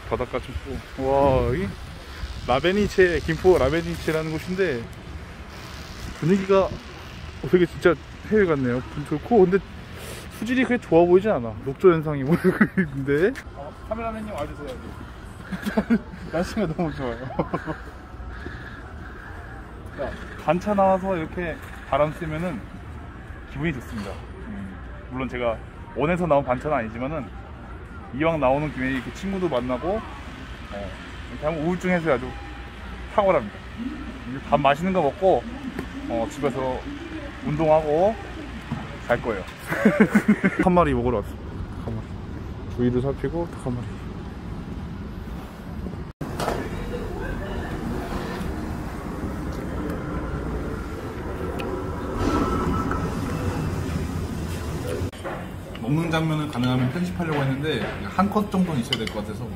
바닷가 춥고. 와, 여기 라베니체, 김포 라베니체라는 곳인데 분위기가 되게 진짜 해외 같네요. 좋고, 근데 수질이 그렇게 좋아 보이진 않아. 녹조 현상이 뭐 있는데. 카메라맨님 와주세요. 날씨가 너무 좋아요. 반차 나와서 이렇게 바람 쐬면은 기분이 좋습니다. 물론 제가 원에서 나온 반차는 아니지만은 이왕 나오는 김에 이렇게 친구도 만나고 이렇게 하면 우울증 해소에 아주 탁월합니다. 밥 맛있는 거 먹고 집에서 운동하고 갈 거예요. 한 마리 먹으러 왔어. 한 마리. 주위를 살피고 한 마리. 먹는 장면은 가능하면 편집하려고 했는데 한 컷 정도는 있어야 될 것 같아서.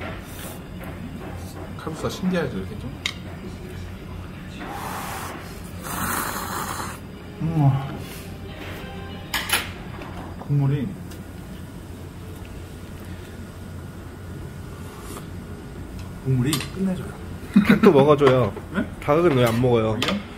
칼국수가 신기하죠, 이렇게 좀. 국물이 끝내줘요. 또 먹어줘요. 네? 닭은 왜 안 먹어요? 여기요?